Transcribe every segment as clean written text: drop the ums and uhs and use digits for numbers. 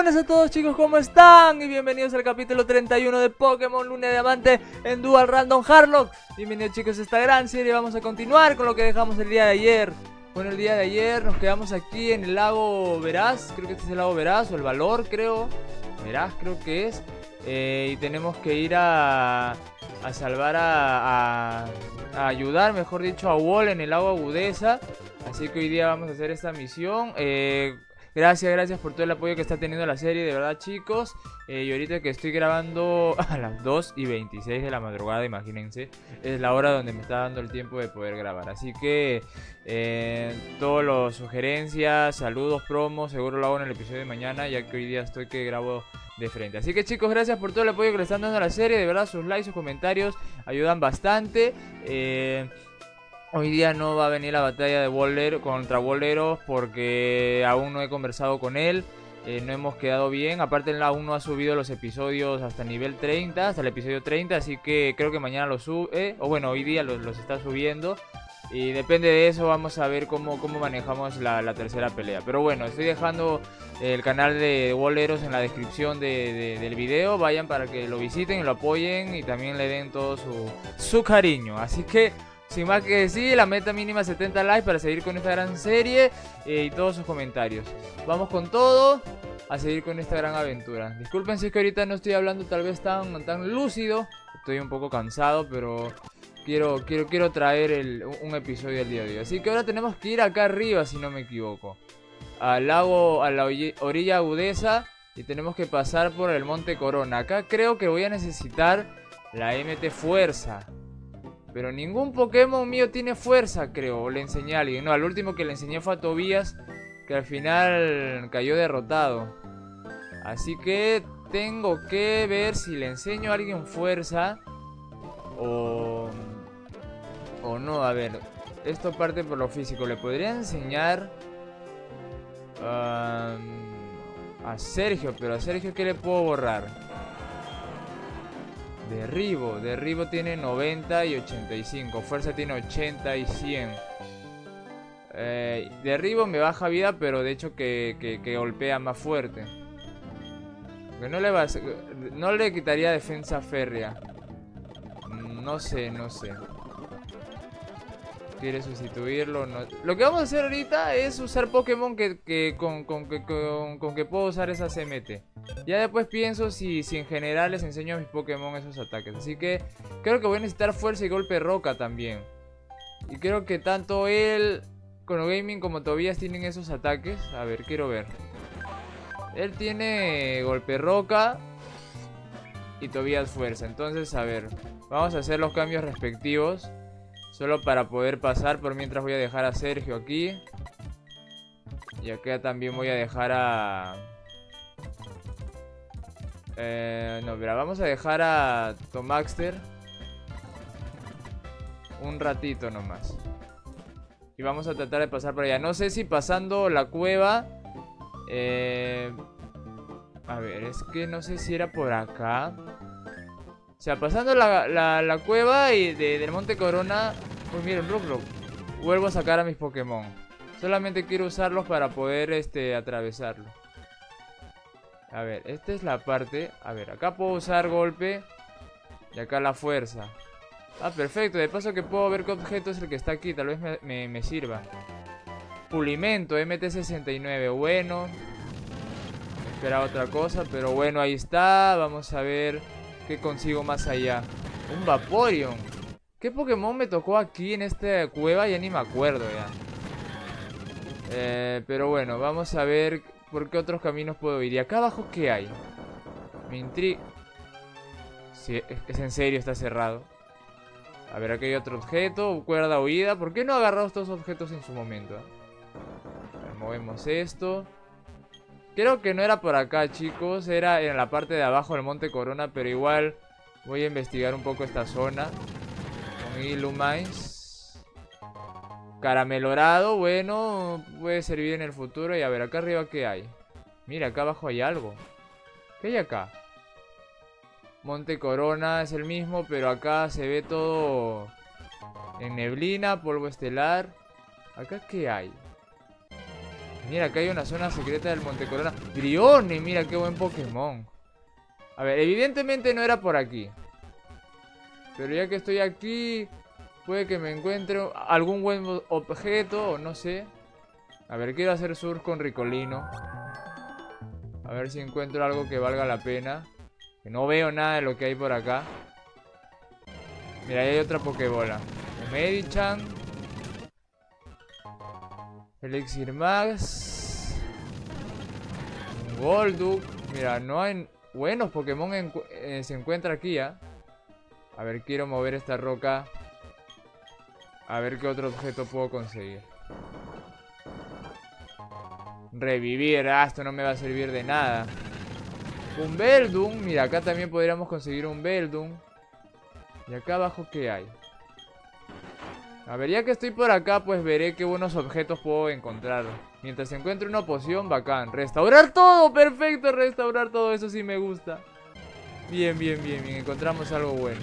buenas a todos, chicos, ¿cómo están? Y bienvenidos al capítulo 31 de Pokémon Luna de Diamante en Dual Random Hardlock. Bienvenidos, chicos, a esta gran serie. Vamos a continuar con lo que dejamos el día de ayer. Bueno, el día de ayer nos quedamos aquí en el lago Veraz. Creo que este es el lago Veraz o el Valor, creo. Veraz creo que es. Y tenemos que ir a salvar a ayudar, mejor dicho, a Wall en el lago Agudeza. Así que hoy día vamos a hacer esta misión. Gracias por todo el apoyo que está teniendo la serie, de verdad, chicos. Y ahorita que estoy grabando a las 2:26 de la madrugada, imagínense, es la hora donde me está dando el tiempo de poder grabar. Así que todas las sugerencias, saludos, promos, seguro lo hago en el episodio de mañana, ya que hoy día estoy que grabo de frente. Así que, chicos, gracias por todo el apoyo que le están dando a la serie. De verdad, sus likes, sus comentarios ayudan bastante. Hoy día no va a venir la batalla de contra Boleros porque aún no he conversado con él. No hemos quedado bien. Aparte, él aún no ha subido los episodios hasta nivel 30, hasta el episodio 30. Así que creo que mañana los sube. O bueno, hoy día los está subiendo. Y depende de eso, vamos a ver cómo manejamos la tercera pelea. Pero bueno, estoy dejando el canal de Boleros en la descripción del video. Vayan para que lo visiten y lo apoyen. Y también le den todo su cariño. Así que, sin más que decir, la meta mínima 70 likes para seguir con esta gran serie y todos sus comentarios. Vamos con todo a seguir con esta gran aventura. Disculpen si es que ahorita no estoy hablando tal vez tan lúcido. Estoy un poco cansado, pero quiero traer un episodio del día de hoy. Así que ahora tenemos que ir acá arriba, si no me equivoco, al lago, a la orilla agudeza, y tenemos que pasar por el Monte Corona. Acá creo que voy a necesitar la MT Fuerza. Pero ningún Pokémon mío tiene fuerza, creo. O le enseñé a alguien. No, al último que le enseñé fue a Tobías, que al final cayó derrotado. Así que tengo que ver si le enseño a alguien fuerza o no. A ver, esto parte por lo físico. Le podría enseñar a Sergio, pero a Sergio, ¿qué le puedo borrar? Derribo tiene 90 y 85. Fuerza tiene 80 y 100. Derribo me baja vida, pero de hecho que golpea más fuerte. Que no le quitaría defensa férrea. No sé. Quiere sustituirlo. No. Lo que vamos a hacer ahorita es usar Pokémon con que puedo usar esas MT. Ya después pienso si en general les enseño a mis Pokémon esos ataques. Así que creo que voy a necesitar fuerza y golpe roca también. Y creo que tanto él, Gaming, como Tobías tienen esos ataques. A ver, quiero ver. Él tiene golpe roca y Tobías fuerza. Entonces, a ver, vamos a hacer los cambios respectivos, solo para poder pasar. Por mientras voy a dejar a Sergio aquí. Y acá también voy a dejar a... no, mira, vamos a dejar a Tomaxter un ratito nomás. Y vamos a tratar de pasar por allá. No sé si pasando la cueva... a ver, es que no sé si era por acá. O sea, pasando la cueva y del Monte Corona. Pues miren, vuelvo a sacar a mis Pokémon. Solamente quiero usarlos para poder atravesarlo. A ver, esta es la parte. A ver, acá puedo usar golpe. Y acá la fuerza. Ah, perfecto. De paso que puedo ver qué objeto es el que está aquí. Tal vez me sirva. Pulimento, MT69. Bueno. Esperaba otra cosa, pero bueno, ahí está. Vamos a ver qué consigo más allá. Un Vaporeon. ¿Qué Pokémon me tocó aquí en esta cueva? Ya ni me acuerdo ya. Pero bueno, vamos a ver por qué otros caminos puedo ir. ¿Y acá abajo qué hay? Me intriga. Sí, es en serio, está cerrado. A ver, aquí hay otro objeto. Cuerda huida. ¿Por qué no he agarrado estos objetos en su momento? A ver, movemos esto. Creo que no era por acá, chicos. Era en la parte de abajo del Monte Corona. Pero igual voy a investigar un poco esta zona. Con Illumines. Caramelorado, bueno, puede servir en el futuro. Y a ver, acá arriba ¿qué hay? Mira, acá abajo hay algo. ¿Qué hay acá? Monte Corona es el mismo, pero acá se ve todo en neblina, polvo estelar. ¿Acá qué hay? Mira, acá hay una zona secreta del Monte Corona. Brioni, mira qué buen Pokémon. A ver, evidentemente no era por aquí. Pero ya que estoy aquí, puede que me encuentre algún buen objeto o no sé. A ver, quiero hacer surf con Ricolino. A ver si encuentro algo que valga la pena. Que no veo nada de lo que hay por acá. Mira, ahí hay otra Pokébola. Medichan. Elixir Max. Un Golduck. Mira, no hay buenos Pokémon se encuentra aquí, ¿ah? A ver, quiero mover esta roca. A ver qué otro objeto puedo conseguir. Revivir. Ah, esto no me va a servir de nada. Un Beldum. Mira, acá también podríamos conseguir un Beldum. ¿Y acá abajo qué hay? A ver, ya que estoy por acá, pues veré qué buenos objetos puedo encontrar. Mientras encuentre una poción, bacán. Restaurar todo, perfecto, restaurar todo, eso sí me gusta. Bien, bien, bien, bien, encontramos algo bueno.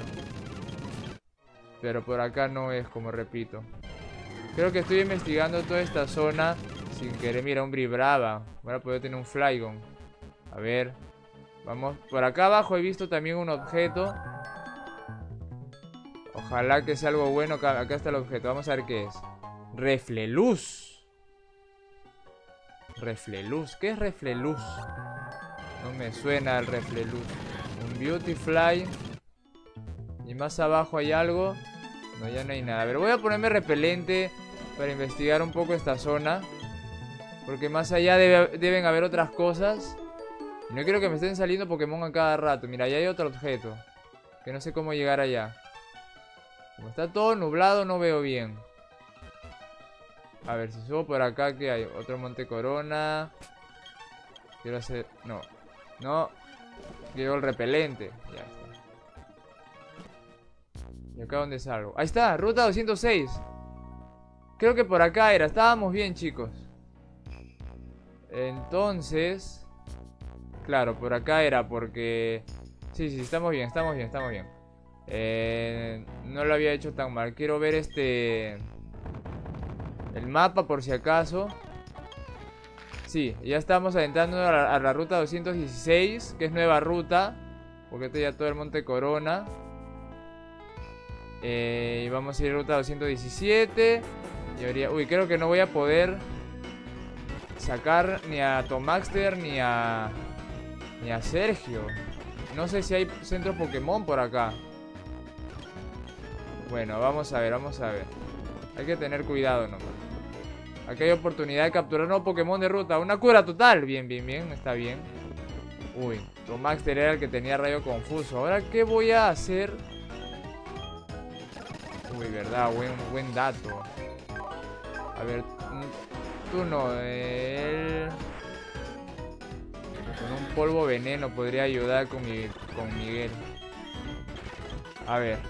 Pero por acá no es, como repito. Creo que estoy investigando toda esta zona sin querer. Mira, un Bribrava. Ahora puedo tener un Flygon. A ver, vamos. Por acá abajo he visto también un objeto. Ojalá que sea algo bueno. Acá está el objeto. Vamos a ver qué es. Refleluz. Refleluz. ¿Qué es Refleluz? No me suena el Refleluz. Un Beautifly. Y más abajo hay algo. No, ya no hay nada. A ver, voy a ponerme repelente para investigar un poco esta zona. Porque más allá deben haber otras cosas. Y no quiero que me estén saliendo Pokémon a cada rato. Mira, allá hay otro objeto. Que no sé cómo llegar allá. Como está todo nublado, no veo bien. A ver, si subo por acá, ¿qué hay? Otro Monte Corona. Quiero hacer... No. No. Quiero el repelente. Ya está. ¿Y acá dónde salgo? Ahí está, ruta 206. Creo que por acá era. Estábamos bien, chicos. Entonces... Claro, por acá era porque... Sí, sí, estamos bien, estamos bien, estamos bien. No lo había hecho tan mal. Quiero ver el mapa por si acaso. Sí, ya estamos adentrando a la ruta 216, que es nueva ruta. Porque este ya todo el Monte Corona. Y vamos a ir a ruta 217. Y habría... Uy, creo que no voy a poder sacar ni a Tomaxter ni a Sergio. No sé si hay centro Pokémon por acá. Bueno, vamos a ver, vamos a ver. Hay que tener cuidado nomás. Aquí hay oportunidad de capturar un nuevo Pokémon de ruta. Una cura total. Bien, bien, bien, está bien. Uy, Tomaxter era el que tenía rayo confuso. Ahora, ¿qué voy a hacer? Uy, verdad, buen dato. A ver, tú no, él... Con un polvo veneno podría ayudar con Miguel. A ver.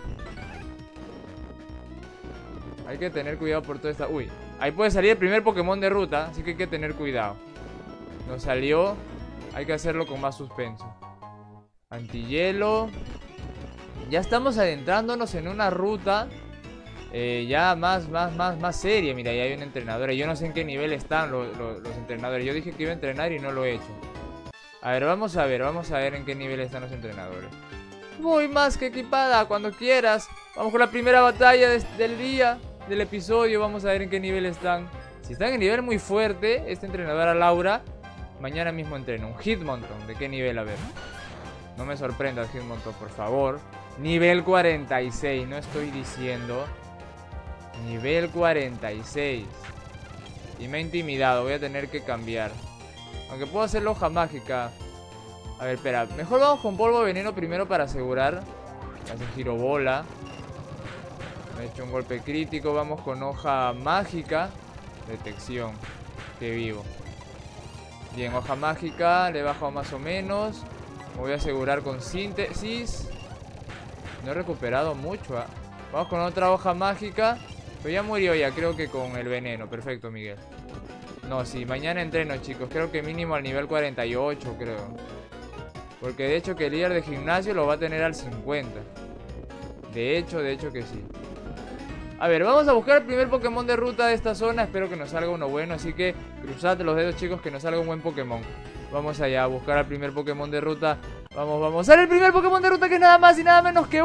Hay que tener cuidado por toda esta... Uy, ahí puede salir el primer Pokémon de ruta, así que hay que tener cuidado. No salió. Hay que hacerlo con más suspenso. Antihielo. Ya estamos adentrándonos en una ruta ya más seria. Mira, ya hay un entrenador. Yo no sé en qué nivel están los entrenadores. Yo dije que iba a entrenar y no lo he hecho. A ver, vamos a ver en qué nivel están los entrenadores. Voy más que equipada, cuando quieras. Vamos con la primera batalla del día, del episodio. Vamos a ver en qué nivel están. Si están en nivel muy fuerte, esta entrenadora Laura, mañana mismo entreno. Un Hitmonchan, ¿de qué nivel? A ver. No me sorprendas, Hitmonchan, por favor. Nivel 46, no estoy diciendo. Nivel 46. Y me ha intimidado, voy a tener que cambiar. Aunque puedo hacer la hoja mágica. A ver, espera. Mejor vamos con polvo veneno primero para asegurar. Hace girobola. Me he hecho un golpe crítico. Vamos con hoja mágica. Detección. Que vivo. Bien, hoja mágica. Le he bajado más o menos. Me voy a asegurar con síntesis. No he recuperado mucho, ¿eh? Vamos con otra hoja mágica. Pero ya murió ya, creo que con el veneno. Perfecto, Miguel. No, sí, mañana entreno, chicos. Creo que mínimo al nivel 48, creo. Porque de hecho que el líder de gimnasio lo va a tener al 50. De hecho que sí. A ver, vamos a buscar el primer Pokémon de ruta de esta zona. Espero que nos salga uno bueno, así que cruzad los dedos, chicos, que nos salga un buen Pokémon. Vamos allá a buscar al primer Pokémon de ruta. Vamos, vamos. ¡Sale el primer Pokémon de ruta, que es nada más y nada menos que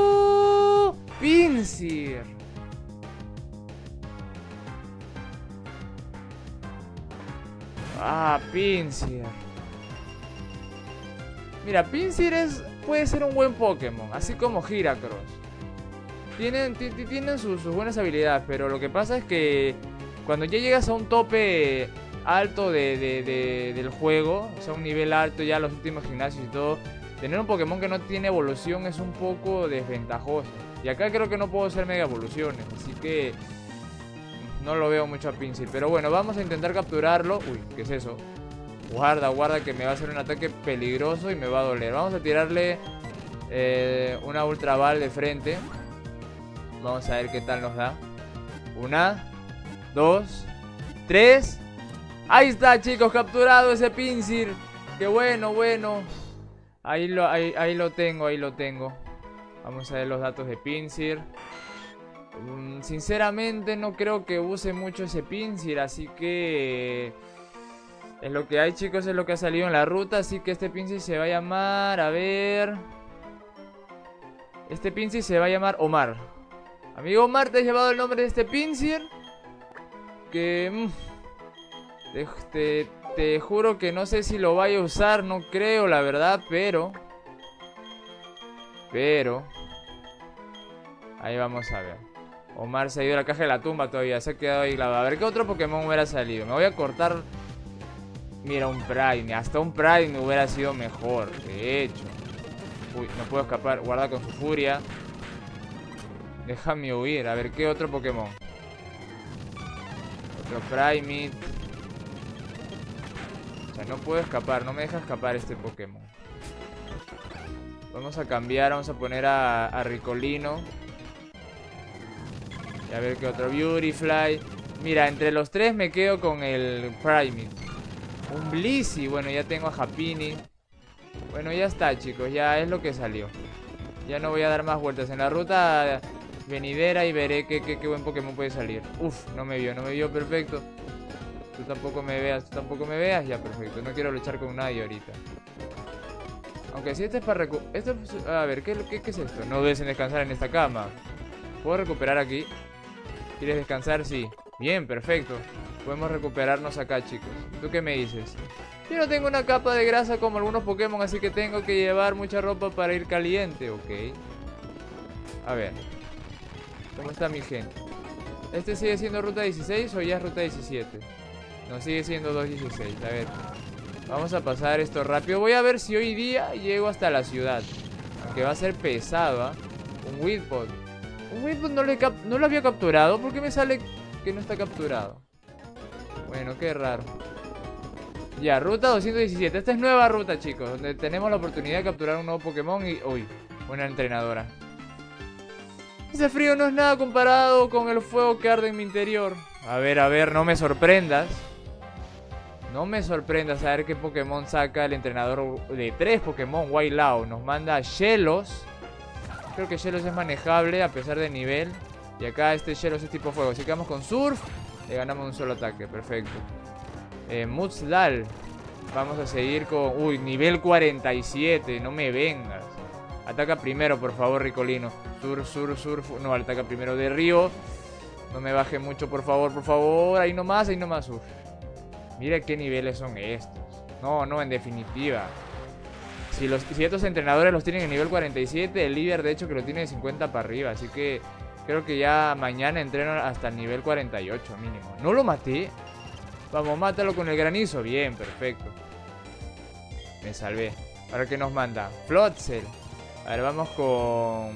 Pinsir! Ah, Pinsir. Mira, Pinsir puede ser un buen Pokémon, así como Heracross. Tienen sus buenas habilidades, pero lo que pasa es que cuando ya llegas a un tope alto del juego, o sea, un nivel alto ya los últimos gimnasios y todo, tener un Pokémon que no tiene evolución es un poco desventajoso. Y acá creo que no puedo hacer mega evoluciones, así que no lo veo mucho a Pinsir. Pero bueno, vamos a intentar capturarlo. Uy, ¿qué es eso? Guarda, guarda, que me va a hacer un ataque peligroso y me va a doler. Vamos a tirarle una Ultra Ball de frente. Vamos a ver qué tal nos da. 1, 2, 3. Ahí está, chicos, capturado ese Pinsir. Qué bueno, bueno. Ahí lo tengo, ahí lo tengo. Vamos a ver los datos de Pinsir. Sinceramente no creo que use mucho ese Pinsir, así que es lo que hay, chicos, es lo que ha salido en la ruta. Así que este Pinsir se va a llamar, a ver, este Pinsir se va a llamar Omar. Amigo Omar, te has llevado el nombre de este Pinsir, que te juro que no sé si lo vaya a usar, no creo, la verdad, pero ahí vamos a ver. Omar se ha ido a la caja de la tumba todavía, se ha quedado ahí clavado. A ver qué otro Pokémon hubiera salido. Me voy a cortar. Mira, un Prime, hasta un Prime hubiera sido mejor, de hecho. Uy, no puedo escapar, guarda con su furia. Déjame huir, a ver qué otro Pokémon. Otro Primeape. O sea, no puedo escapar, no me deja escapar este Pokémon. Vamos a cambiar, vamos a poner a Ricolino. Y a ver qué otro. Beautyfly. Mira, entre los tres me quedo con el Primeape. Un Blissey, bueno, ya tengo a Happiny. Bueno, ya está, chicos, ya es lo que salió. Ya no voy a dar más vueltas en la ruta venidera y veré qué buen Pokémon puede salir. Uf, no me vio, perfecto. Tú tampoco me veas, ya, perfecto. No quiero luchar con nadie ahorita. Aunque si este es para a ver, ¿qué es esto? No debes descansar en esta cama. ¿Puedo recuperar aquí? ¿Quieres descansar? Sí. Bien, perfecto. Podemos recuperarnos acá, chicos. ¿Tú qué me dices? Yo no tengo una capa de grasa como algunos Pokémon, así que tengo que llevar mucha ropa para ir caliente. Ok. A ver. ¿Cómo está mi gente? ¿Este sigue siendo ruta 16 o ya es ruta 17? No, sigue siendo 216. A ver. Vamos a pasar esto rápido. Voy a ver si hoy día llego hasta la ciudad. Aunque va a ser pesado, ¿eh? Un Whirlpool. Un Whirlpool no lo había capturado. ¿Por qué me sale que no está capturado? Bueno, qué raro. Ya, ruta 217. Esta es nueva ruta, chicos, donde tenemos la oportunidad de capturar un nuevo Pokémon y... Uy, una entrenadora. Ese frío no es nada comparado con el fuego que arde en mi interior. A ver, no me sorprendas. No me sorprendas a ver qué Pokémon saca el entrenador de 3 Pokémon, Wailao. Nos manda Shellos. Creo que Shellos es manejable a pesar del nivel. Y acá este Shellos es tipo fuego. Así que vamos con Surf. Le ganamos un solo ataque, perfecto. Mudsdal. Vamos a seguir con... Uy, nivel 47, no me vengas. Ataca primero, por favor, Ricolino. Surf. No, ataca primero de Río. No me baje mucho, por favor. Ahí nomás, Surf. Mira qué niveles son estos. No, en definitiva. Si estos entrenadores los tienen en nivel 47, el líder de hecho que lo tiene de 50 para arriba. Así que creo que ya mañana entreno hasta el nivel 48 mínimo. ¿No lo maté? Vamos, mátalo con el granizo. Bien, perfecto. Me salvé. ¿Para qué nos manda? Floatzel. A ver, vamos con...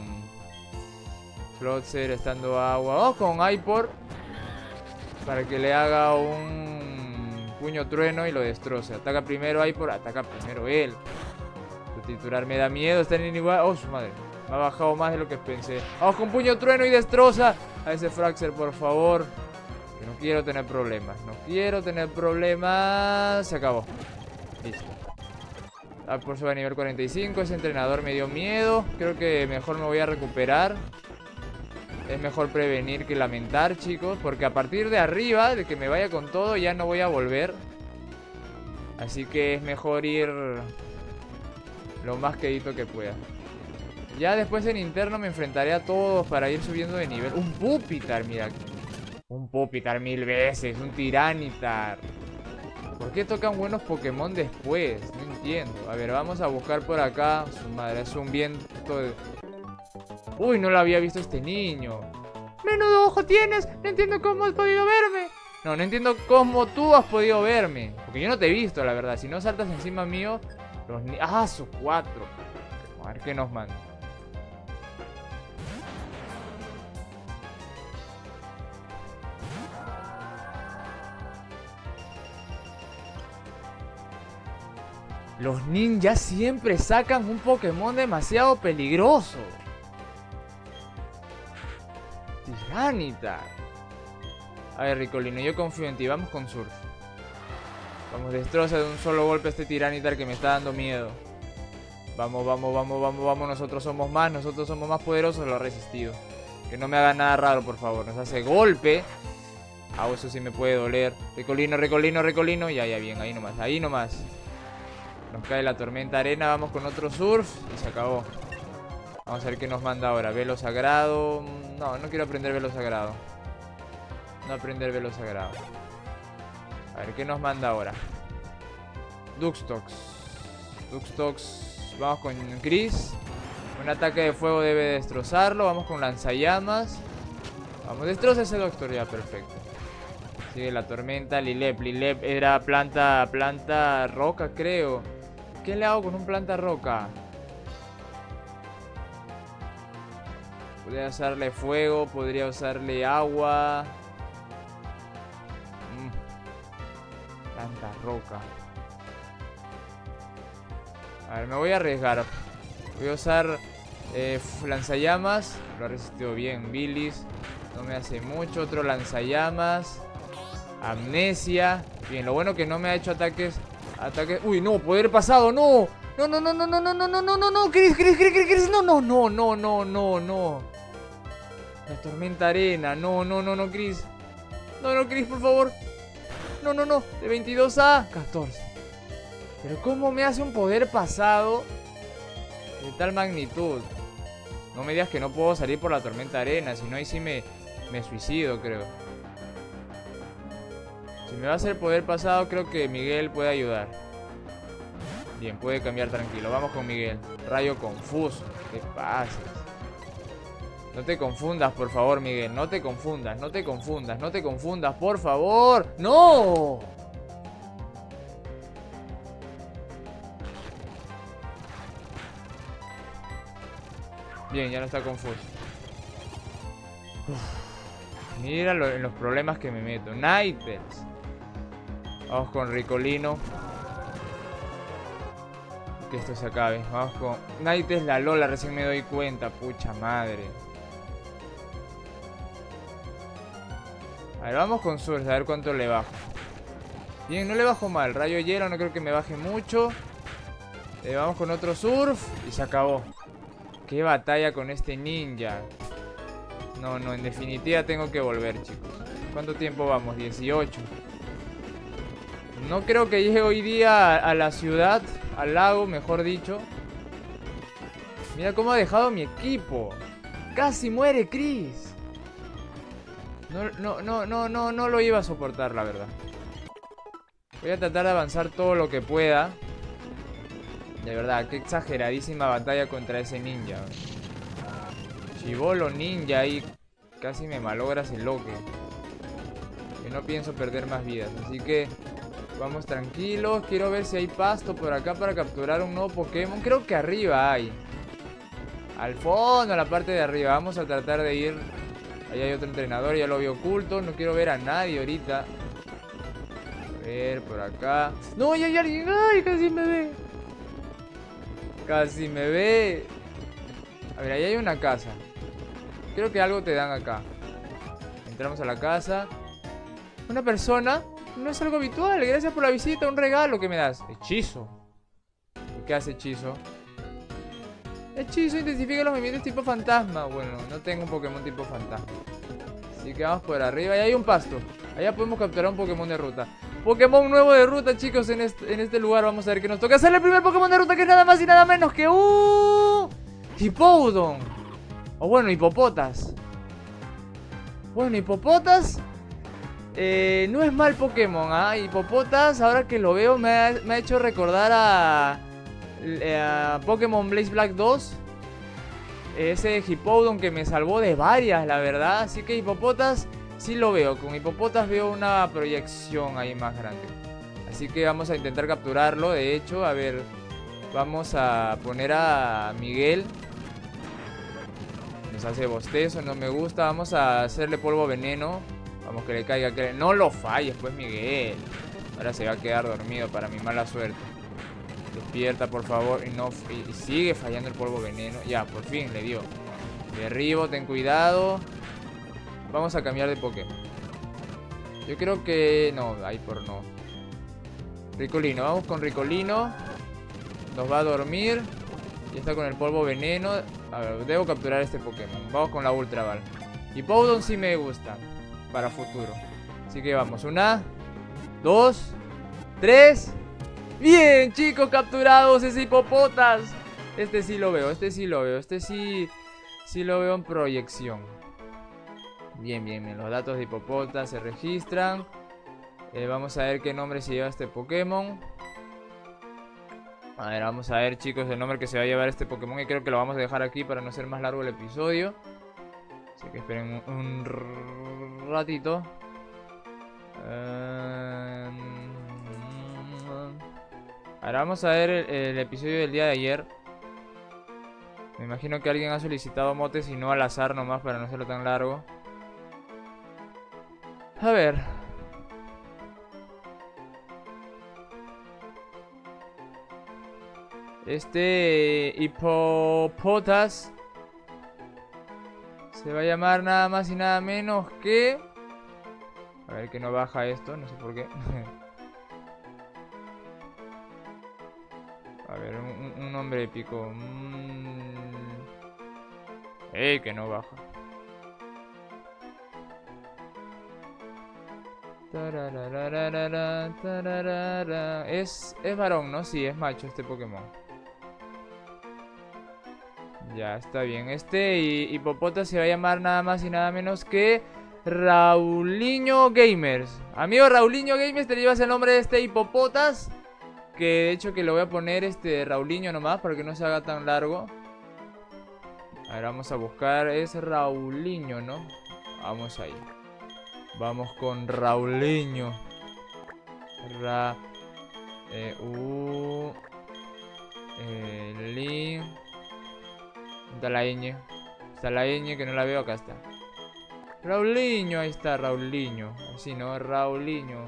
Floatzel estando agua. Vamos con Aipor. Para que le haga un puño trueno y lo destroce. Ataca primero Aipor, ataca primero él. Titular me da miedo, están en igual. Oh, su madre. Me ha bajado más de lo que pensé. Vamos con puño trueno y destroza a ese Fraxer, por favor. Que no quiero tener problemas. Se acabó. Listo. Por sobre nivel 45. Ese entrenador me dio miedo. Creo que mejor me voy a recuperar. Es mejor prevenir que lamentar, chicos. Porque a partir de arriba, de que me vaya con todo, ya no voy a volver. Así que es mejor ir lo más quedito que pueda. Ya después en interno me enfrentaré a todos para ir subiendo de nivel. Un Pupitar, mira. Un Pupitar 1000 veces. Un Tiranitar. ¿Por qué tocan buenos Pokémon después? No entiendo. A ver, vamos a buscar por acá. Su madre, es un viento de... Uy, no lo había visto este niño. Menudo ojo tienes. No entiendo cómo has podido verme. No entiendo cómo tú has podido verme. Porque yo no te he visto, la verdad. Si no saltas encima mío... sus 4. A ver qué nos manda. Los ninjas siempre sacan un Pokémon demasiado peligroso. Tiranitar. A ver, Ricolino, yo confío en ti. Vamos con Surf. Vamos, destroza de un solo golpe a este Tiranitar que me está dando miedo. Vamos, vamos, vamos, vamos, vamos. Nosotros somos más poderosos. Lo ha resistido. Que no me haga nada raro, por favor. Nos hace golpe. Ah, eso sí me puede doler. Ricolino, Ricolino, Ricolino. Ya, bien, ahí nomás, ahí nomás. Nos cae la tormenta arena, vamos con otro surf y se acabó. Vamos a ver qué nos manda ahora. Velo sagrado. No quiero aprender velo sagrado. No aprender velo sagrado. A ver qué nos manda ahora. Duxtox. Duxtox. Vamos con Chris. Un ataque de fuego debe destrozarlo. Vamos con lanzallamas. Vamos, destroza ese Doctor ya, perfecto. Sigue la tormenta. Lilep era planta roca, creo. ¿Qué le hago con un planta roca? Podría usarle fuego, podría usarle agua. Planta roca. A ver, me voy a arriesgar. Voy a usar lanzallamas. Lo ha resistido bien. Bilis. No me hace mucho. Otro lanzallamas. Amnesia. Bien, lo bueno que no me ha hecho ataques. Uy, no, poder pasado, no. No. Chris. No. La tormenta arena. No, Chris. No, Chris, por favor. No. De 22 a 14. Pero ¿cómo me hace un poder pasado de tal magnitud? No me digas que no puedo salir por la tormenta arena. Si no, ahí sí me suicido, creo. Si me va a hacer poder pasado, creo que Miguel puede ayudar. Bien, puede cambiar tranquilo. Vamos con Miguel. Rayo confuso. ¿Qué pasa? No te confundas, por favor, Miguel. No te confundas, por favor. ¡No! Bien, ya no está confuso. Mira en los problemas que me meto. Ninetales. Vamos con Ricolino. Que esto se acabe. Vamos con Ninetales, la Lola. Recién me doy cuenta. Pucha madre. A ver, vamos con Surf. A ver cuánto le bajo. Bien, no le bajo mal. Rayo hielo no creo que me baje mucho. Vamos con otro Surf. Y se acabó. Qué batalla con este ninja. No, en definitiva tengo que volver, chicos. ¿Cuánto tiempo vamos? 18. No creo que llegue hoy día a la ciudad, al lago, mejor dicho. Mira cómo ha dejado mi equipo. Casi muere Chris. No lo iba a soportar, la verdad. Voy a tratar de avanzar todo lo que pueda. De verdad, qué exageradísima batalla contra ese ninja. Chibolo ninja ahí. Casi me malogras el loque. Que no pienso perder más vidas. Así que vamos tranquilos. Quiero ver si hay pasto por acá para capturar un nuevo Pokémon. Creo que arriba hay. Al fondo, en la parte de arriba. Vamos a tratar de ir. Ahí hay otro entrenador, ya lo vi oculto. No quiero ver a nadie ahorita. A ver, por acá. No, ya hay alguien. Ay, casi me ve. Casi me ve. A ver, ahí hay una casa. Creo que algo te dan acá. Entramos a la casa. Una persona. No es algo habitual. Gracias por la visita. Un regalo que me das. Hechizo. ¿Y qué hace hechizo? Hechizo intensifica los movimientos tipo fantasma. Bueno, no tengo un Pokémon tipo fantasma. Así que vamos por arriba. Y hay un pasto. Allá podemos capturar un Pokémon de ruta. Pokémon nuevo de ruta, chicos, en este lugar. Vamos a ver qué nos toca hacer el primer Pokémon de ruta, que es nada más y nada menos que Hippowdon. O bueno, Hipopotas. Bueno, Hipopotas no es mal Pokémon, ¿ah? Hipopotas, ahora que lo veo, me ha hecho recordar a Pokémon Blaze Black 2. Ese Hippowdon que me salvó de varias, la verdad. Así que Hipopotas sí lo veo. Con Hipopotas veo una proyección ahí más grande. Así que vamos a intentar capturarlo. De hecho, a ver, vamos a poner a Miguel. Nos hace bostezo, no me gusta. Vamos a hacerle polvo veneno. Vamos, que le caiga, que no lo falles, pues, Miguel. Ahora se va a quedar dormido, para mi mala suerte. Despierta, por favor. Y sigue fallando el polvo veneno. Ya, por fin le dio. Derribo, ten cuidado. Vamos a cambiar de Pokémon. Yo creo que... no, ahí por no. Ricolino, vamos con Ricolino. Nos va a dormir. Ya está con el polvo veneno. A ver, debo capturar este Pokémon. Vamos con la Ultra Ball. Hippowdon sí me gusta para futuro. Así que vamos, 1, 2, 3. Bien, chicos, capturados ese Hipopotas. Este sí lo veo, este sí lo veo. Este sí lo veo en proyección. Bien, bien, bien. Los datos de Hipopotas se registran. Vamos a ver qué nombre se lleva este Pokémon. A ver, vamos a ver, chicos, el nombre que se va a llevar este Pokémon. Y creo que lo vamos a dejar aquí para no ser más largo el episodio. Así que esperen un ratito. Ahora vamos a ver el episodio del día de ayer. Me imagino que alguien ha solicitado motes y no al azar nomás para no hacerlo tan largo. A ver. Este Hipopotas se va a llamar nada más y nada menos que... A ver que no baja esto, no sé por qué. A ver, un nombre épico. Que no baja. Es varón, ¿no? Sí, es macho este Pokémon. Ya, está bien. Este Hipopotas se va a llamar nada más y nada menos que Raulinho Gamers. Amigo Raulinho Gamers, te llevas el nombre de este Hipopotas. Que de hecho que lo voy a poner Raulinho nomás para que no se haga tan largo. A ver, vamos a buscar. Es Raulinho, ¿no? Vamos ahí. Vamos con Raulinho. Está la ñ. Está la ñ que no la veo, acá está. Raulinho, ahí está, Raulinho. Así, ¿no? Raulinho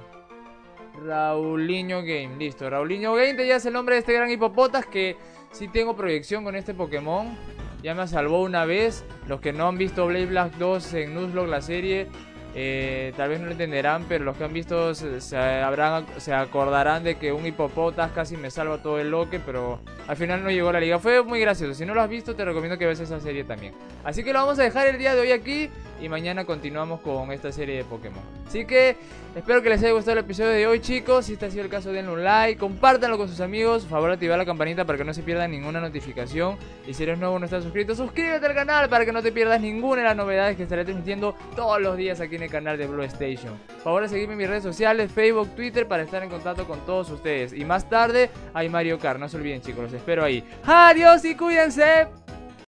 Game, listo. Raulinho Game, te llevas el nombre de este gran Hipopotas que sí tengo proyección con este Pokémon. Ya me salvó una vez. Los que no han visto Blaze Black 2 en Nuzlocke, la serie, tal vez no lo entenderán, pero los que han visto se acordarán de que un Hipopotas casi me salva todo el loque, pero al final no llegó a la liga. Fue muy gracioso. Si no lo has visto, te recomiendo que veas esa serie también. Así que lo vamos a dejar el día de hoy aquí y mañana continuamos con esta serie de Pokémon. Así que espero que les haya gustado el episodio de hoy, chicos. Si este ha sido el caso, denle un like, compártanlo con sus amigos. Por favor, activar la campanita para que no se pierdan ninguna notificación. Y si eres nuevo o no estás suscrito, suscríbete al canal para que no te pierdas ninguna de las novedades que estaré transmitiendo todos los días aquí en el canal de Blue Station. Por favor, seguidme en mis redes sociales, Facebook, Twitter, para estar en contacto con todos ustedes. Y más tarde hay Mario Kart, no se olviden, chicos, los espero ahí. Adiós y cuídense.